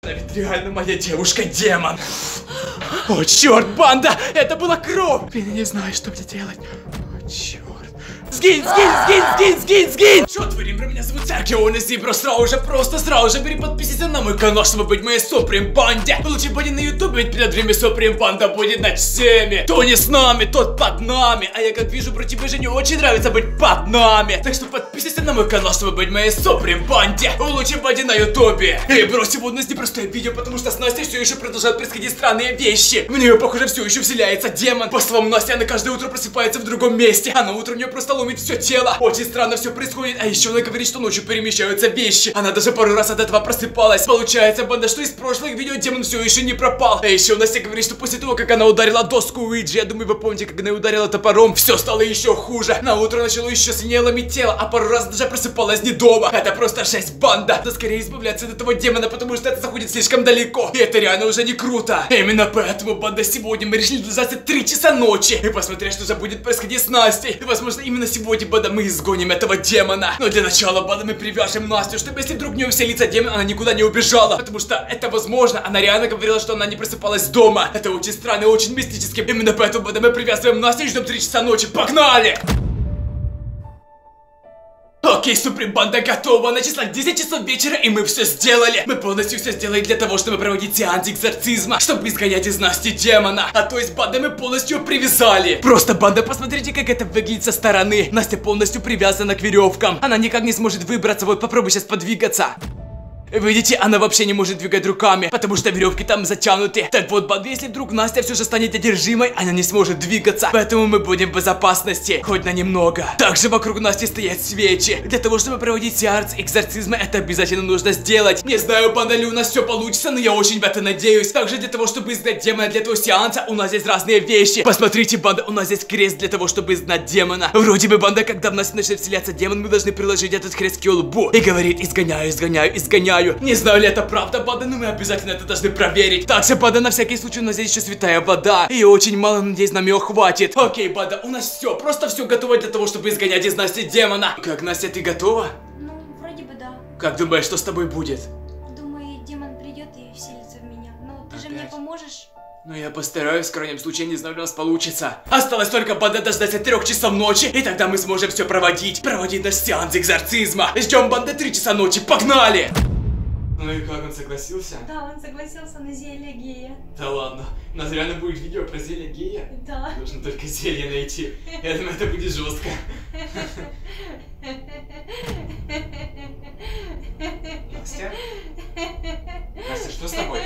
Она ведь реально моя девушка-демон. О, черт, банда! Это была кровь! Блин, я не знаю, что мне делать. О, черт. Сгинь, сгинь, сгинь, сгинь, сгинь, сгинь! Что творим, меня зовут Серхио Зибро. Сразу же переподписывайся на мой канал, чтобы быть моей Суприм банде. Получи бани на ютубе, ведь перед время Суприм банда будет над всеми. Кто не с нами, тот под нами. А я как вижу, про тебя же не очень нравится быть под нами. Так что подписывайся на мой канал, чтобы быть моей Суприм банде. Получи бани на ютубе. Эй, бро, сегодня с непростое видео, потому что с Настей все еще продолжают происходить странные вещи. В нее, похоже, все еще вселяется демон. По словам Насти, она каждое утро просыпается в другом месте. А на утро у нее просто ломит все тело. Очень странно все происходит. А еще она говорит, что ночью перемещаются вещи. Она даже пару раз от этого просыпалась. Получается, банда, что из прошлых видео демон все еще не пропал. А еще Настя говорит, что после того, как она ударила доску Уиджи, я думаю, вы помните, как она ударила топором, все стало еще хуже. На утро начало еще сильнее ломить тело, а пару раз даже просыпалась не дома. Это просто жесть, банда. Да скорее избавляться от этого демона, потому что это заходит слишком далеко. И это реально уже не круто. Именно поэтому, банда, сегодня мы решили дождаться 3 часа ночи и посмотреть, что же будет происходить с Настей. И возможно, именно сегодня, банда, мы изгоним этого демона. Но для начала, банда, мы привяжем Настю, чтобы если вдруг в нее вселится демон, она никуда не убежала. Потому что это возможно. Она реально говорила, что она не просыпалась дома. Это очень странно и очень мистически. Именно поэтому, банда, мы привязываем Настю и ждем 3 часа ночи. Погнали! Окей, Суприм банда готова. На числах 10 часов вечера, и мы все сделали. Мы полностью все сделали для того, чтобы проводить сеанс экзорцизма, чтобы изгонять из Насти демона. А то есть, банда, мы полностью привязали. Просто, банда, посмотрите, как это выглядит со стороны. Настя полностью привязана к веревкам. Она никак не сможет выбраться. Вот попробуй сейчас подвигаться. Видите, она вообще не может двигать руками, потому что веревки там затянуты. Так вот, банда, если вдруг Настя все же станет одержимой, она не сможет двигаться. Поэтому мы будем в безопасности, хоть на немного. Также вокруг Насти стоят свечи. Для того, чтобы проводить сеанс экзорцизма, это обязательно нужно сделать. Не знаю, банда, ли у нас все получится, но я очень в это надеюсь. Также для того, чтобы изгнать демона для этого сеанса, у нас здесь разные вещи. Посмотрите, банда, у нас здесь крест для того, чтобы изгнать демона. Вроде бы, банда, когда в нас начнет вселяться демон, мы должны приложить этот крест к лбу и говорить: изгоняю, изгоняю, изгоняю. Не знаю, ли это правда, банда, но мы обязательно это должны проверить. Также, банда, на всякий случай у нас здесь еще святая вода. И очень мало, надеюсь, нам ее хватит. Окей, банда, у нас все, просто все готово для того, чтобы изгонять из Насти демона. Как, Настя, ты готова? Ну, вроде бы да. Как думаешь, что с тобой будет? Думаю, демон придет и вселится в меня. Ну, ты же мне поможешь? Ну, я постараюсь, в крайнем случае, не знаю, у нас получится. Осталось только, банда, дождаться 3 часов ночи, и тогда мы сможем все проводить. Проводить наш сеанс экзорцизма. Ждем, банда, 3 часа ночи, погнали! Ну и как, он согласился? Да, он согласился на зелье гея. Да ладно, у нас реально будет видео про зелье гея? Да. Нужно только зелье найти. Я думаю, это будет жестко. Настя? Настя, что с тобой?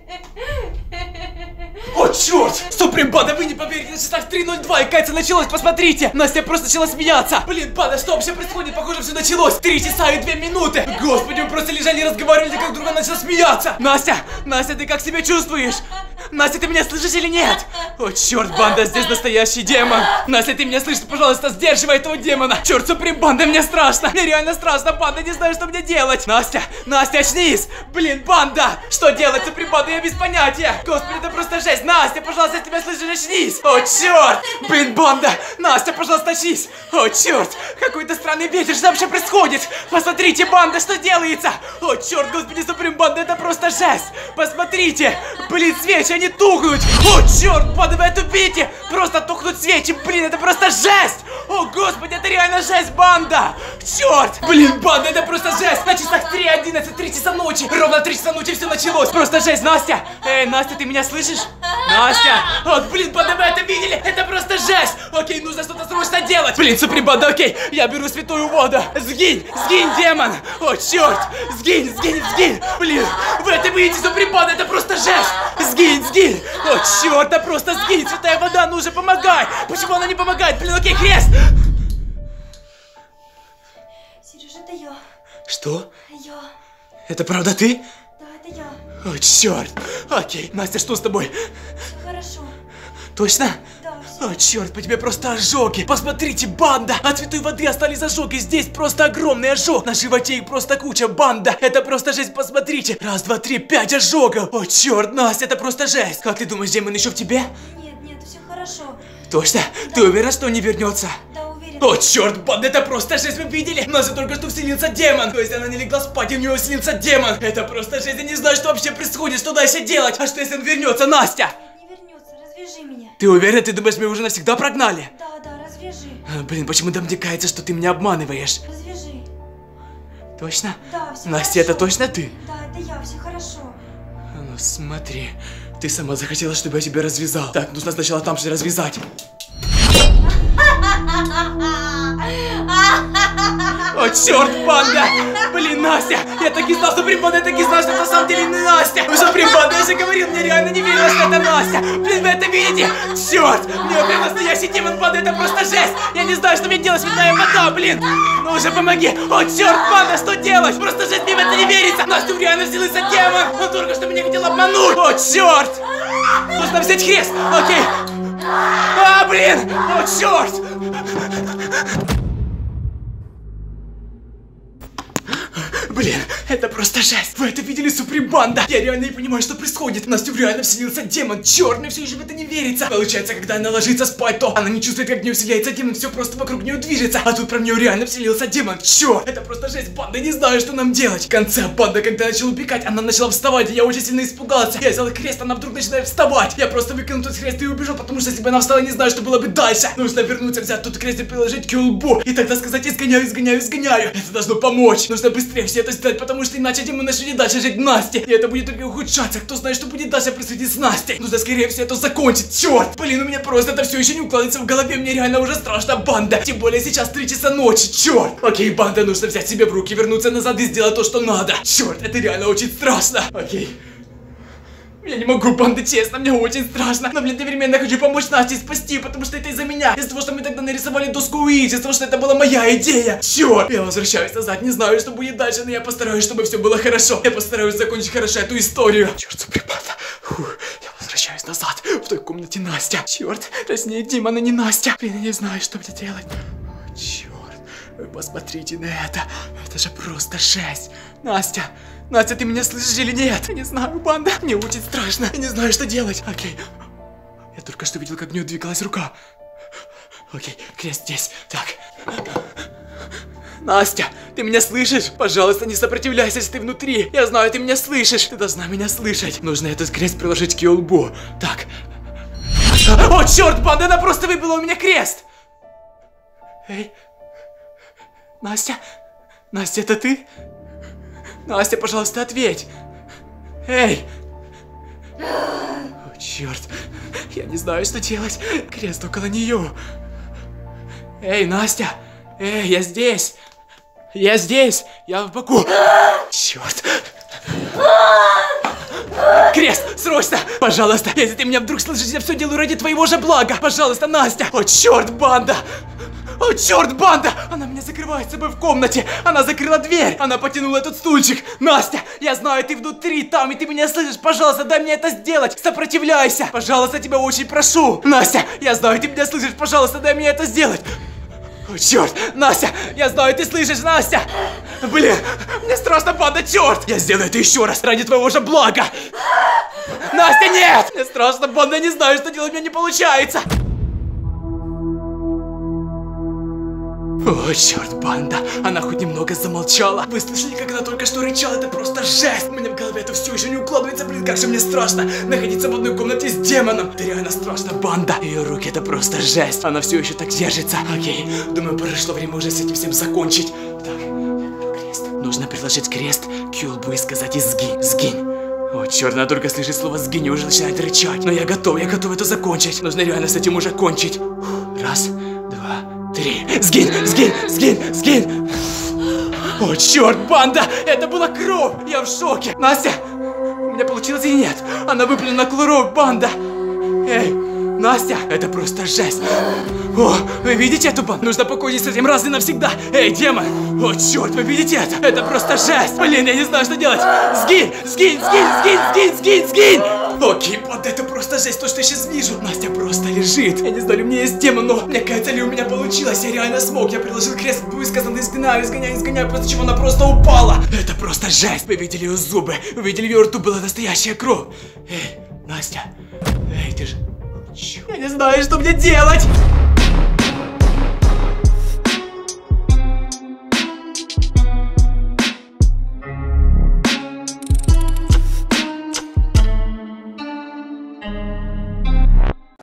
О, черт! Суприм банда, вы не поверите, на часах 3:02 и кажется началось, посмотрите! Настя просто начала смеяться! Блин, банда, что вообще происходит? Похоже, все началось! 3 часа и 2 минуты! Господи, мы просто лежали и разговаривали, как друг начала смеяться! Настя! Настя, ты как себя чувствуешь? Настя, ты меня слышишь или нет? О, черт, банда, здесь настоящий демон! Настя, ты меня слышишь? Пожалуйста, сдерживай этого демона! Черт, Суприм банда, мне страшно! Мне реально страшно, банда, не знаю, что мне делать! Настя! Настя, очнись! Блин, банда! Что делать, Суприм банда? Я без понятия! Господи, это просто жесть! Настя, пожалуйста, если меня слышишь, очнись! О, черт! Блин, банда! Настя, пожалуйста, очнись! О, черт! Какой-то странный ветер, что вообще происходит? Посмотрите, банда, что делается! О, черт, господи, Суприм банда, это просто жесть! Посмотрите! Блин, свечи, они тухнут! О, черт, банда, вы это видите? Просто тухнут свечи! Блин, это просто жесть! О, господи, это реально жесть, банда! Черт! Блин, банда, это просто жесть! На часах 3:11, 3 часа ночи! Ровно 3 часа ночи все началось! Просто жесть, Настя! Эй, Настя, ты меня слышишь? Настя! О, блин, банда, вы это видели? Это просто жесть! Окей, нужно что-то срочно делать! Блин, Суприм банда, окей! Я беру святую воду! Сгинь! Сгинь, демон! О, черт! Сгинь, сгинь, сгинь! Блин, вы это видите, Суприм банда, это просто жесть! Сгинь, сгинь! О, черт, да просто сгинь! Святая вода, ну уже помогай! Почему она не помогает? Блин, окей, крест! Сереж, это я. Что? Я. Это правда ты? Да, это я. О, черт! Окей, Настя, что с тобой? Все хорошо. Точно? Да, все. О, черт, по тебе просто ожоги! Посмотрите, банда! От святой воды остались ожоги! Здесь просто огромный ожог! На животе их просто куча, банда! Это просто жесть, посмотрите! 1, 2, 3, 5 ожогов! О, черт, Настя, это просто жесть! Как ты думаешь, демон еще в тебе? Нет, нет, все хорошо. Точно? Да. Ты уверена, что он не вернется? Да, уверена. уверена. О, черт, банда, это просто жесть, вы видели? У нас только что вселился демон. То есть она не легла спать, и у него вселился демон. Это просто жесть, я не знаю, что вообще происходит, что дальше делать. А что, если он вернется, Настя? Не вернется, развяжи меня. Ты уверена? Ты думаешь, меня уже навсегда прогнали? Да, развяжи. Блин, почему-то мне кажется, что ты меня обманываешь. Развяжи. Точно? Да, все Настя, хорошо. это точно ты? Да, это я, все хорошо. Ну смотри, ты сама захотела, чтобы я тебя развязал. Так, нужно сначала там же развязать. О, черт, банда! Блин, Настя! Я так и знал, что Примбанда, я так и знал, что это на самом деле не Настя! Вы что, Примбанда, я же говорил, мне реально не верилось, что это Настя! Блин, вы это видите? Черт! Мне прям настоящий демон, банда, это просто жесть! Я не знаю, что мне делать, видная вода, блин! Ну уже помоги! О, черт, банда, что делать? Просто жесть, мне в это не верится! Настю реально вселился демон! Он только что меня хотел обмануть! О, черт! Нужно взять хрест! Окей! А, блин! О, черт! Блин, это просто жесть. Вы это видели, Супрембанда? Я реально не понимаю, что происходит. В Настю реально вселился демон. Черт, мне все еще в это не верится. Получается, когда она ложится спать, то она не чувствует, как в нее вселяется демон. Все просто вокруг нее движется. А тут про нее реально вселился демон. Черт, это просто жесть, банда. Не знаю, что нам делать. В конце банда, когда начал убегать, она начала вставать. И я очень сильно испугался. Я взял крест, она вдруг начинает вставать. Я просто выкинул тот крест и убежал, потому что если бы она встала, не знаю, что было бы дальше. Нужно вернуться, взять тот крест и приложить к ее лбу. И тогда сказать: изгоняю, изгоняю, изгоняю. Это должно помочь. Нужно быстрее все это сделать, потому что иначе демон начнет дальше жить Насте. И это будет только ухудшаться. Кто знает, что будет дальше происходить с Настей. Нужно скорее все это закончить. Черт! Блин, у меня просто это все еще не укладывается в голове. Мне реально уже страшно, банда. Тем более сейчас 3 часа ночи. Черт! Окей, банда, нужно взять себя в руки, вернуться назад и сделать то, что надо. Черт, это реально очень страшно. Окей. Я не могу, банда, честно, мне очень страшно. Но, блин, одновременно хочу помочь Насте спасти, потому что это из-за меня. Из-за того, что мы тогда нарисовали доску Уиджи, из-за того, что это была моя идея. Черт! Я возвращаюсь назад, не знаю, что будет дальше, но я постараюсь, чтобы все было хорошо. Я постараюсь закончить хорошо эту историю. Черт, Супрембанда. Я возвращаюсь назад. В той комнате Настя. Черт, раз не демон, а не Настя. Блин, я не знаю, что мне делать. О, черт. Вы посмотрите на это. Это же просто жесть. Настя. Настя, ты меня слышишь или нет? Я не знаю, банда. Мне очень страшно. Я не знаю, что делать. Окей. Я только что видел, как в нее двигалась рука. Окей, крест здесь. Так. Настя, ты меня слышишь? Пожалуйста, не сопротивляйся, если ты внутри. Я знаю, ты меня слышишь. Ты должна меня слышать. Нужно этот крест приложить к ее лбу. Так. О, черт, банда, она просто выбила у меня крест. Эй. Настя? Настя, это ты? Настя, пожалуйста, ответь. Эй. О, черт. Я не знаю, что делать. Крест около нее. Эй, Настя. Эй, я здесь. Я здесь. Я в боку. Черт. Крест, срочно! Пожалуйста, если ты меня вдруг слышишь, я все делаю ради твоего же блага. Пожалуйста, Настя. О, черт, банда. О, черт, банда! Она меня закрывает с собой в комнате! Она закрыла дверь! Она потянула этот стульчик! Настя, я знаю, ты внутри там, и ты меня слышишь! Пожалуйста, дай мне это сделать! Сопротивляйся! Пожалуйста, тебя очень прошу! Настя, я знаю, ты меня слышишь! Пожалуйста, дай мне это сделать! О, черт! Настя, я знаю, ты слышишь, Настя! Блин, мне страшно, банда, черт! Я сделаю это еще раз, ради твоего же блага! Настя, нет! Мне страшно, банда, я не знаю, что делать, у меня не получается! О, черт, банда, она хоть немного замолчала. Вы слышали, как она только что рычала? Это просто жесть. У меня в голове это все еще не укладывается. Блин, как же мне страшно находиться в одной комнате с демоном. Это реально страшно, банда. Ее руки, это просто жесть. Она все еще так держится. Окей, думаю, пришло время уже с этим всем закончить. Так, крест. Нужно приложить крест к ее лбу и сказать: изгинь, сгинь. О, черт, она только слышит слово «сгинь» и уже начинает рычать. Но я готов это закончить. Нужно реально с этим уже кончить. Раз, два, 3. Сгинь, сгинь, сгинь, сгинь. О, черт, банда, это была кровь. Я в шоке. Настя, у меня получилось или нет? Она выплюнула кровь, банда. Эй, Настя, это просто жесть. О, вы видите эту банду? Нужно покончить с этим раз и навсегда. Эй, демон. О, черт, вы видите это? Это просто жесть. Блин, я не знаю, что делать. Сгинь, сгинь, сгинь, сгинь, сгинь, сгинь, сгинь. Окей, вот это просто жесть, то, что я сейчас вижу. Настя просто лежит. Я не знаю, у меня есть демон, но мне кажется, ли у меня получилось. Я реально смог. Я приложил крест к лбу и сказал: изгоняю, изгоняю, изгоняю, после чего она просто упала. Это просто жесть. Вы видели ее зубы? Вы видели, в ее рту была настоящая кровь. Эй, Настя. Эй, ты же... Черт. Я не знаю, что мне делать.